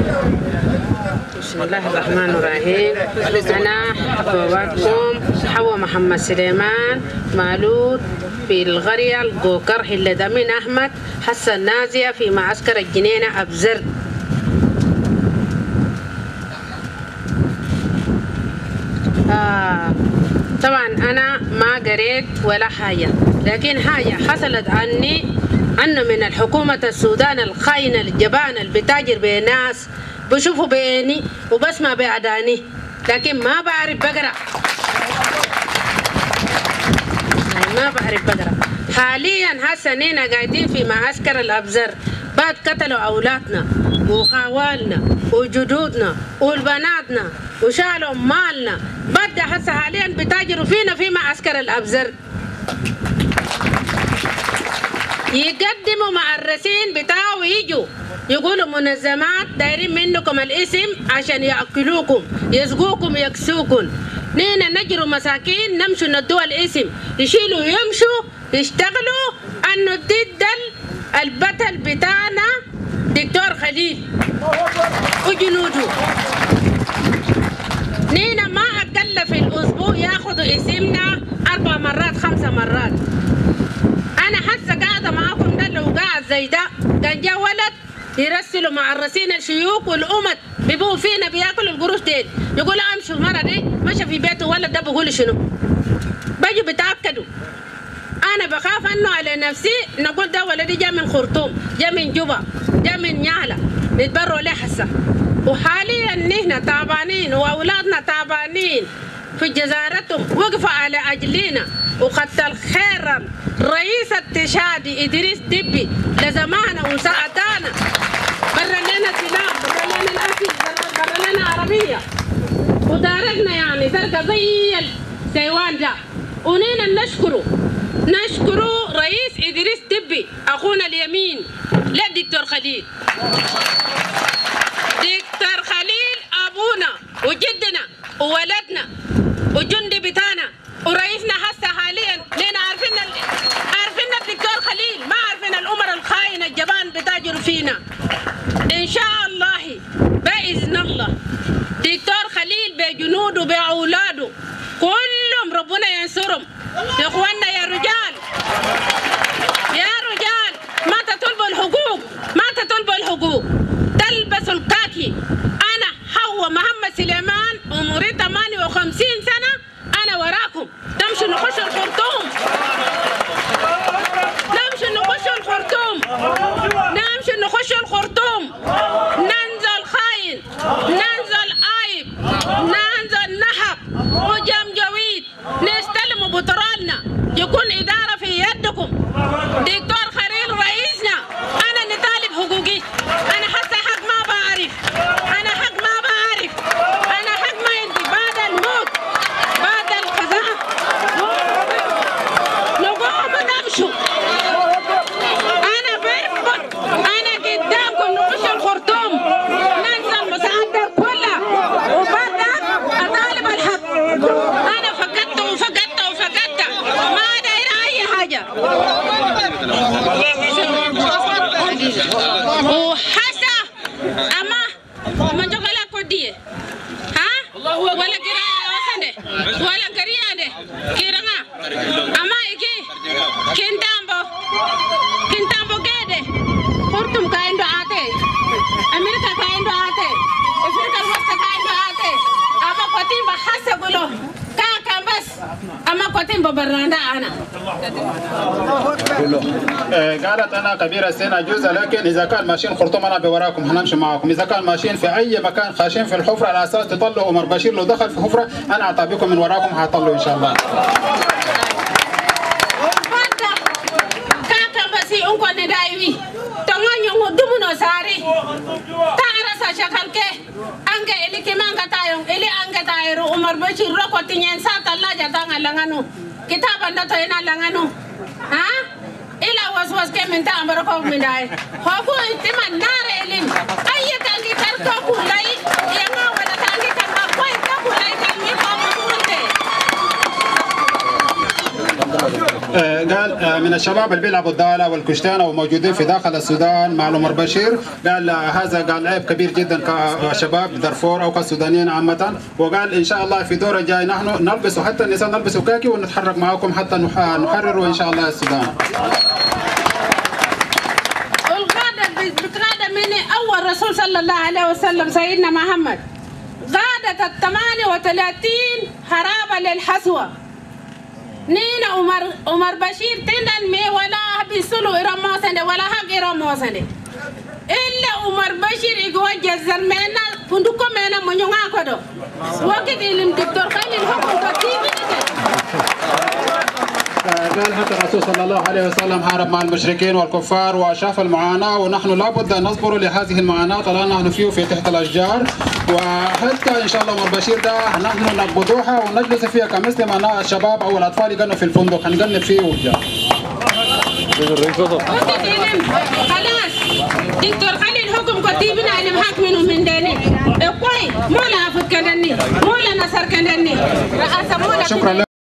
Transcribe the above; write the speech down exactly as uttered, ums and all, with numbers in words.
بسم الله الرحمن الرحيم. أنا حبوباتكم حوا محمد سليمان مولود في القرية القوكر حلة أمين أحمد حسن نازية في معسكر الجنينة أبزر. آه طبعا أنا ما قريت ولا حاجة، لكن حاجة حصلت عني أنه من الحكومة السودان الخاينة الجبانة اللي بتاجر بناس بشوفوا بعيني وبسمع بأذاني، لكن ما بعرف بقرأ. ما بعرف بقرأ. حاليا هسه نينا قاعدين في معسكر الأبزر، بعد قتلوا أولادنا وخوالنا وجدودنا والبناتنا وشالوا مالنا، بعد هسه حاليا بتاجروا فينا في معسكر الأبزر. يقدموا معرسين بتاعه ويجوا يقولوا منظمات دايرين منكم الاسم عشان يأكلوكم يسقوكم يكسوكم. نينا نجروا مساكين نمشوا ندوا الاسم يشيلوا يمشوا يشتغلوا انه ضد البطل بتاعنا دكتور خليل وجنوده. نينا ما أقل في الأسبوع ياخذوا اسمنا أربع مرات خمسة مرات. أنا حاسة قاعدة معاكم ده لو قاعد زي ده كان جا ولد يرسلوا معرسين الشيوخ والأمت بيبقوا فينا بياكلوا القروش ديل، يقولوا امشوا المرة دي مشى في بيته ولد ده بيقول شنو؟ بيجوا بيتأكدوا. أنا بخاف إنه على نفسي نقول ده ولدي جا من خرطوم، جا من جوبا، جا من نيالا، نتبروا له حسة. وحاليا نحن تعبانين وأولادنا تعبانين في جزارتهم، وقفوا على أجلنا وخدت الخير رئيس التشادي إدريس دبي لزمانه وساعدانا، برا لنا سلاح، برا لنا الأكل، برا لنا عربية وداركنا يعني سرقة زي السيوان ده. ونينا نشكره نشكره رئيس إدريس دبي أخونا اليمين لا دكتور خليل. دكتور خليل أبونا وجدنا وولدنا وجندي بتاعنا ورئيسنا هسه حاليا. لنا عارفين عارفين الدكتور خليل، ما عارفين الأمر الخاين الجبان بتاجروا فينا. إن شاء الله بإذن الله دكتور خليل بجنوده بأولاده كلهم ربنا ينصرهم. يا إخواننا يا رجال يا رجال ما تطلبوا الحقوق، ما تطلبوا الحقوق، تلبسوا الكاكي. أنا حوا محمد سليمان عمري ثمانية وخمسين سنة، أنا وراكم. نمشي نخش الخرطوم، نمشي نخش الخرطوم، نمشي نخش الخرطوم، ننزل خاين، ننزل عايب، ننزل نحب وجمجويد، نستلم بترولنا، يكون إدارة في يدكم. دكتور خليل رئيسنا، أنا نطالب حقوقي. أنا حتى حق ما بعرف، أنا حق ما بعرف، أنا حق ما يدي بعد الموت بعد القضاء نقوم نمشوا. أنا برفض، أنا قدامكم نخش الخرطوم ننزل مساعدة كلها وبعد أطالب الحق. أنا فقدت وفقدت وفقدت ما داير أي حاجة. وحسا أما ما جوكلا كودية ها ولا كيرا وسنده ولا كريا ده كيرنا أما إكي كنتامبو كنتامبو كده خرطوم كايندو آته أمريكا كايندو آته أفريقيا الوسطى كايندو آته أما كوتين بحاسة قولوا كاكا بس أما كوتين ببرانا أنا. قالت أنا كبيرة السن أجوز، لكن إذا كان ماشيين خرطوم أنا بوراكم هنمشي معاكم. إذا كان ماشيين في أي مكان خاشين في الحفرة على أساس تطلعوا عمر بشير لو دخل في حفرة أنا أعطابيكم من وراكم هطلعوا إن شاء الله. كاكا بس يونكو ندايوي تمانية مدومنا ساري تعرف شكل كه أنك إلي كمان كتايم إلي أنك تايرو عمر بشير ركو تنين سات الله جتان لعنو كتاب أنت تينا لعنو ها إلا وسوس كمن تامبركو من داي هو إتما نار إلين أي تاني تركو كلاي يما ولا تاني تركو كلاي كلاي كمي كم قال من الشباب اللي بيلعبوا الدالة والكشتانة وموجودين في داخل السودان مع عمر بشير، قال هذا قال عيب كبير جدا كشباب دارفور او كالسودانيين عامة، وقال ان شاء الله في دور الجاي نحن نلبس حتى النساء نلبس كاكي ونتحرك معكم حتى نحرر ان شاء الله السودان. بتغادى من اول رسول صلى الله عليه وسلم سيدنا محمد، غادت ال ثمانية وثلاثين هرابة للحسوة. نينا عمر عمر بشير تندن مي ولا بيسلو إرام موسنة ولا حق إرام موسنة إلا عمر بشير إجوا جزر منا فندقو منا منيونا كدو وقت إلهم دكتور خليل حكم كتير. قال حتى الرسول صلى الله عليه وسلم حارب مع المشركين والكفار وشاف المعاناة، ونحن لابد أن نصبر لهذه المعاناة طالما نحن فيه في تحت الأشجار، وحتى إن شاء الله عمر بشير ده نحن نقبضوها ونجلس فيها كمثل ما الشباب أو الأطفال يقنوا في الفندق هنقنب فيه وجاه. خلاص دكتور خليل حكم كتيبنا علم حق منهم من داني إقوي مولا أفت كدني مولا نصر كدني رأس مولا. شكرا.